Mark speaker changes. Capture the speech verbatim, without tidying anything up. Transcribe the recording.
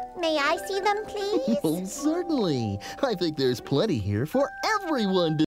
Speaker 1: May I see them, please?
Speaker 2: Oh, certainly. I think there's plenty here for everyone to